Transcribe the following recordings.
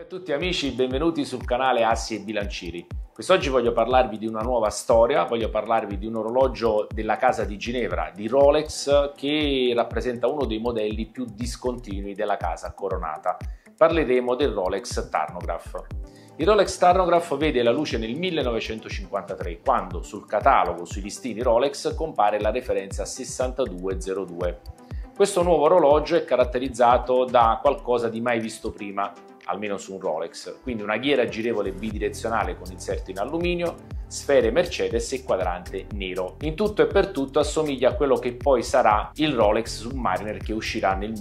tutti amici, benvenuti sul canale Assi e Bilancieri. Quest'oggi voglio parlarvi di una nuova storia, voglio parlarvi di un orologio della casa di Ginevra, di Rolex, che rappresenta uno dei modelli più discontinui della casa coronata. Parleremo del Rolex Tarnograph. Il Rolex Tarnograph vede la luce nel 1953, quando sul catalogo, sui listini Rolex, compare la referenza 6202. Questo nuovo orologio è caratterizzato da qualcosa di mai visto prima, almeno su un Rolex, quindi una ghiera girevole bidirezionale con inserto in alluminio, sfere Mercedes e quadrante nero. In tutto e per tutto assomiglia a quello che poi sarà il Rolex Submariner che uscirà nel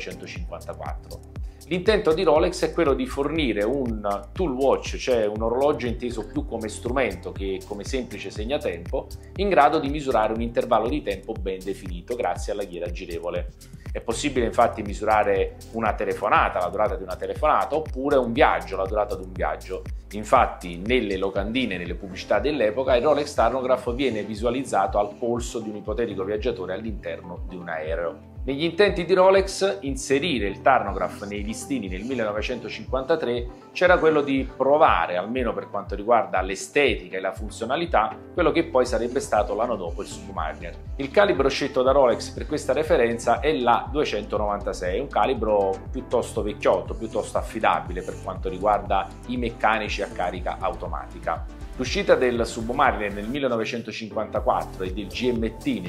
1954. L'intento di Rolex è quello di fornire un tool watch, cioè un orologio inteso più come strumento che come semplice segnatempo, in grado di misurare un intervallo di tempo ben definito grazie alla ghiera girevole. È possibile infatti misurare una telefonata, la durata di una telefonata, oppure un viaggio, la durata di un viaggio. Infatti nelle locandine, nelle pubblicità dell'epoca, il Rolex Tarnograph viene visualizzato al polso di un ipotetico viaggiatore all'interno di un aereo. Negli intenti di Rolex, inserire il Tarnograph nei listini nel 1953 c'era quello di provare, almeno per quanto riguarda l'estetica e la funzionalità, quello che poi sarebbe stato l'anno dopo il Submariner. Il calibro scelto da Rolex per questa referenza è la 296, un calibro piuttosto vecchiotto, piuttosto affidabile per quanto riguarda i meccanici a carica automatica. L'uscita del Submariner nel 1954 e del GMT nel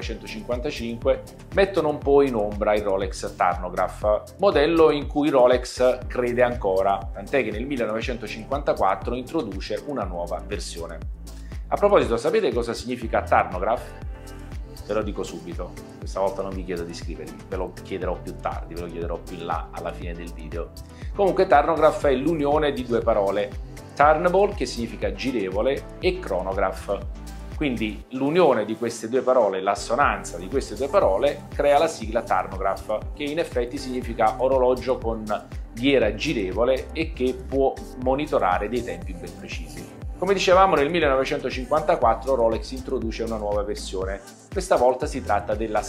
1955 mettono un po' in ombra il Rolex Tarnograph, modello in cui Rolex crede ancora, tant'è che nel 1954 introduce una nuova versione. A proposito, sapete cosa significa Tarnograph? Ve lo dico subito, questa volta non vi chiedo di scrivermi, ve lo chiederò più tardi, ve lo chiederò più in là alla fine del video. Comunque Tarnograph è l'unione di due parole, Turnable, che significa girevole, e Chronograph. Quindi l'unione di queste due parole, l'assonanza di queste due parole, crea la sigla Tarnograph, che in effetti significa orologio con ghiera girevole e che può monitorare dei tempi ben precisi. Come dicevamo, nel 1954 Rolex introduce una nuova versione, questa volta si tratta della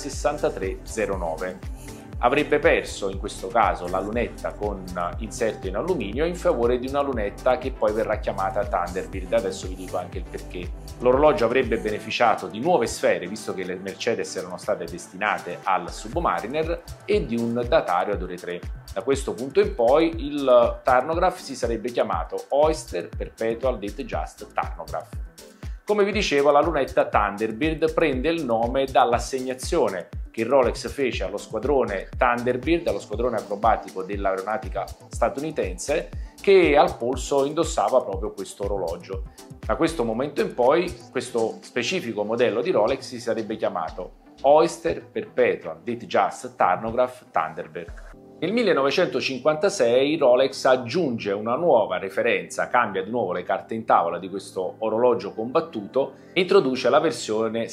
6309. Avrebbe perso in questo caso la lunetta con inserto in alluminio in favore di una lunetta che poi verrà chiamata Thunderbird, adesso vi dico anche il perché. L'orologio avrebbe beneficiato di nuove sfere, visto che le Mercedes erano state destinate al Submariner, e di un datario ad ore 3. Da questo punto in poi il Tarnograph si sarebbe chiamato Oyster Perpetual Datejust Tarnograph. Come vi dicevo, la lunetta Thunderbird prende il nome dall'assegnazione che Rolex fece allo squadrone Thunderbird, allo squadrone acrobatico dell'aeronautica statunitense, che al polso indossava proprio questo orologio. Da questo momento in poi questo specifico modello di Rolex si sarebbe chiamato Oyster Perpetual Datejust Tarnograph Thunderbird. Nel 1956 Rolex aggiunge una nuova referenza, cambia di nuovo le carte in tavola di questo orologio combattuto e introduce la versione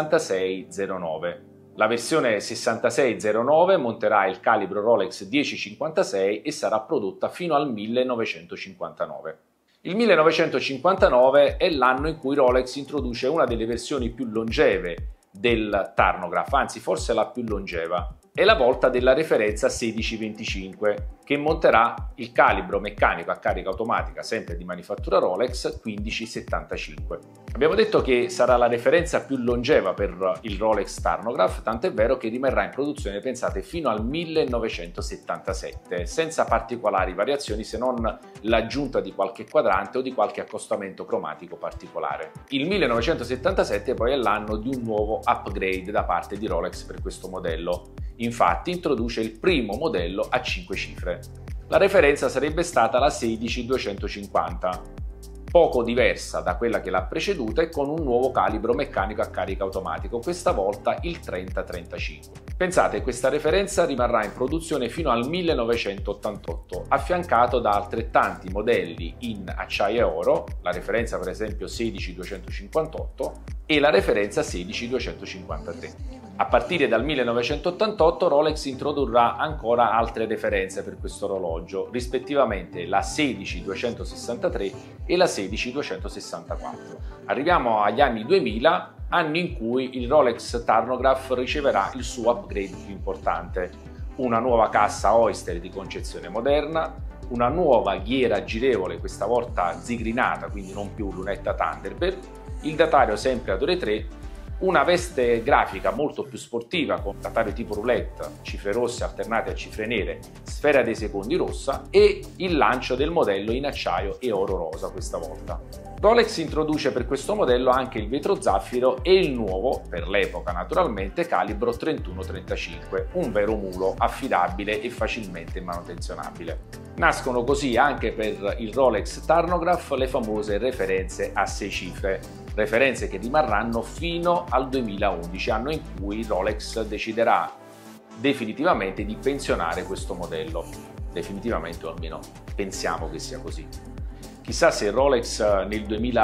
6609. La versione 6609 monterà il calibro Rolex 1056 e sarà prodotta fino al 1959. Il 1959 è l'anno in cui Rolex introduce una delle versioni più longeve del Tarnograph, anzi forse la più longeva. È la volta della referenza 1625 che monterà il calibro meccanico a carica automatica sempre di manifattura Rolex 1575. Abbiamo detto che sarà la referenza più longeva per il Rolex Tarnograph, tant'è vero che rimarrà in produzione, pensate, fino al 1977 senza particolari variazioni se non l'aggiunta di qualche quadrante o di qualche accostamento cromatico particolare. Il 1977 poi è l'anno di un nuovo upgrade da parte di Rolex per questo modello. Infatti introduce il primo modello a 5 cifre. La referenza sarebbe stata la 16250, poco diversa da quella che l'ha preceduta e con un nuovo calibro meccanico a carica automatico, questa volta il 3035. Pensate, questa referenza rimarrà in produzione fino al 1988, affiancato da altrettanti modelli in acciaio e oro, la referenza per esempio 16258 e la referenza 16253. A partire dal 1988 Rolex introdurrà ancora altre referenze per questo orologio, rispettivamente la 16263 e la 16264. Arriviamo agli anni 2000, anni in cui il Rolex Tarnograph riceverà il suo upgrade più importante, una nuova cassa Oyster di concezione moderna, una nuova ghiera girevole, questa volta zigrinata, quindi non più lunetta Thunderbird, il datario sempre ad ore 3, una veste grafica molto più sportiva con datario tipo roulette, cifre rosse alternate a cifre nere, sfera dei secondi rossa e il lancio del modello in acciaio e oro rosa questa volta. Rolex introduce per questo modello anche il vetro zaffiro e il nuovo, per l'epoca naturalmente, calibro 31-35, un vero mulo affidabile e facilmente manutenzionabile. Nascono così anche per il Rolex Tarnograph le famose referenze a 6 cifre, referenze che rimarranno fino al 2011, anno in cui Rolex deciderà definitivamente di pensionare questo modello. Definitivamente, o almeno pensiamo che sia così. Chissà se Rolex nel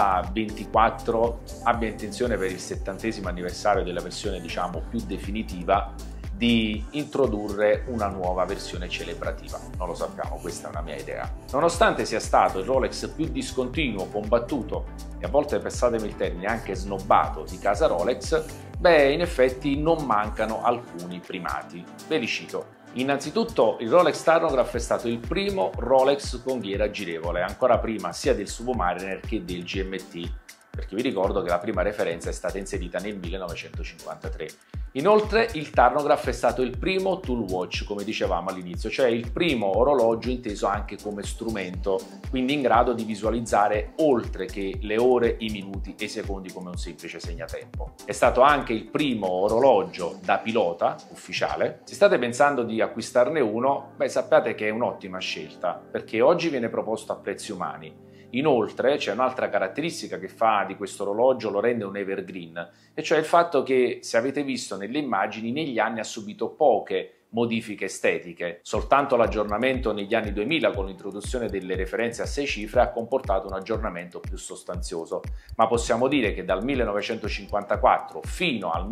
2024 abbia intenzione, per il 70° anniversario della versione diciamo più definitiva, di introdurre una nuova versione celebrativa. Non lo sappiamo, questa è una mia idea. Nonostante sia stato il Rolex più discontinuo, combattuto e a volte, passatemi il termine, anche snobbato di casa Rolex, beh, in effetti non mancano alcuni primati. Ve li cito. Innanzitutto il Rolex Tarnograph è stato il primo Rolex con ghiera girevole, ancora prima sia del Submariner che del GMT, perché vi ricordo che la prima referenza è stata inserita nel 1953. Inoltre il Tarnograph è stato il primo tool watch, come dicevamo all'inizio, cioè il primo orologio inteso anche come strumento, quindi in grado di visualizzare oltre che le ore, i minuti e i secondi come un semplice segnatempo. È stato anche il primo orologio da pilota ufficiale. Se state pensando di acquistarne uno, beh, sappiate che è un'ottima scelta, perché oggi viene proposto a prezzi umani. Inoltre c'è un'altra caratteristica che fa di questo orologio, lo rende un evergreen, e cioè il fatto che, se avete visto nelle immagini, negli anni ha subito poche modifiche estetiche. Soltanto l'aggiornamento negli anni 2000 con l'introduzione delle referenze a 6 cifre ha comportato un aggiornamento più sostanzioso, ma possiamo dire che dal 1954 fino al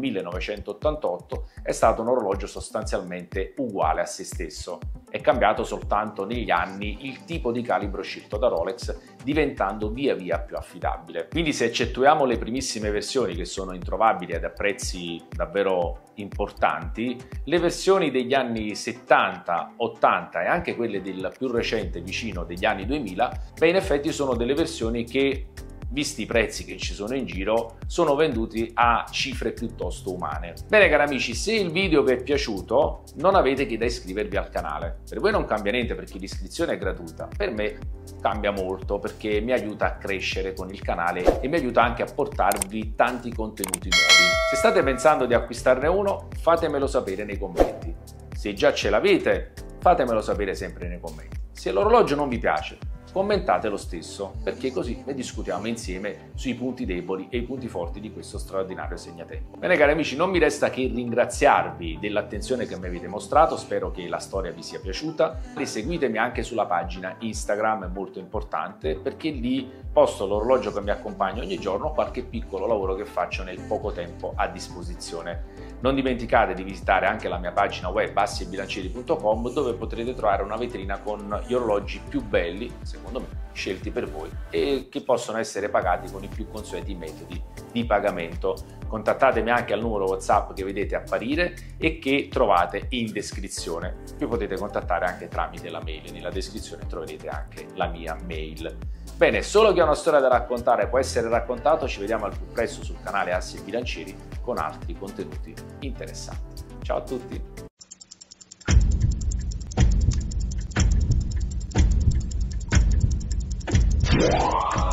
1988 è stato un orologio sostanzialmente uguale a se stesso. È cambiato soltanto negli anni il tipo di calibro scelto da Rolex, diventando via via più affidabile. Quindi, se eccettuiamo le primissime versioni che sono introvabili ed a prezzi davvero importanti, le versioni degli anni 70, 80 e anche quelle del più recente vicino degli anni 2000, beh, in effetti sono delle versioni che, visti i prezzi che ci sono in giro, sono venduti a cifre piuttosto umane. Bene cari amici, se il video vi è piaciuto non avete che da iscrivervi al canale. Per voi non cambia niente perché l'iscrizione è gratuita, per me cambia molto perché mi aiuta a crescere con il canale e mi aiuta anche a portarvi tanti contenuti nuovi. Se state pensando di acquistarne uno, fatemelo sapere nei commenti. Se già ce l'avete, fatemelo sapere sempre nei commenti. Se l'orologio non vi piace, commentate lo stesso, perché così ne discutiamo insieme sui punti deboli e i punti forti di questo straordinario segnatempo. Bene cari amici, non mi resta che ringraziarvi dell'attenzione che mi avete mostrato, spero che la storia vi sia piaciuta e seguitemi anche sulla pagina Instagram, è molto importante perché lì posto l'orologio che mi accompagna ogni giorno, qualche piccolo lavoro che faccio nel poco tempo a disposizione. Non dimenticate di visitare anche la mia pagina web assiebilancieri.com, dove potrete trovare una vetrina con gli orologi più belli, secondo me, scelti per voi e che possono essere pagati con i più consueti metodi di pagamento. Contattatemi anche al numero WhatsApp che vedete apparire e che trovate in descrizione. Mi potete contattare anche tramite la mail, nella descrizione troverete anche la mia mail. Bene, solo chi ha una storia da raccontare può essere raccontato, ci vediamo al più presto sul canale Assi e Bilancieri con altri contenuti interessanti. Ciao a tutti!